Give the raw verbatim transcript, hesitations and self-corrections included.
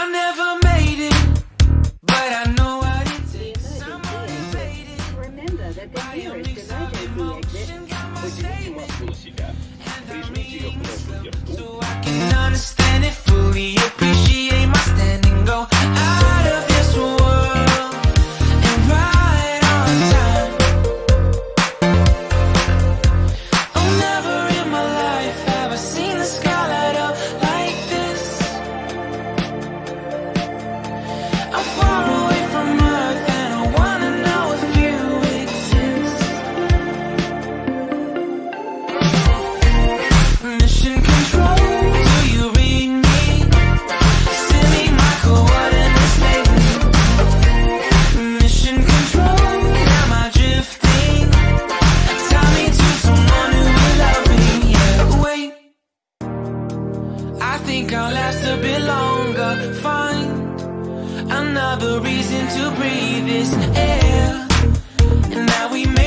never made it, but I know what it takes. I'm motivated. Remember that the nearest emergency exit около себя. Прижмите ее кнопку вверху. So I can understand it fully, appreciate my standing, go out of this world and right on time. Oh, never in my life have I seen the sky light up like this. I'm far away from Earth and I wanna know if you exist. Mission control, do you read me? Send me my coordinates lately. Mission control, am I drifting? Tie me to someone who will love me. Yeah, wait, I think I'll last a bit longer. Find another reason to breathe this air. And now we made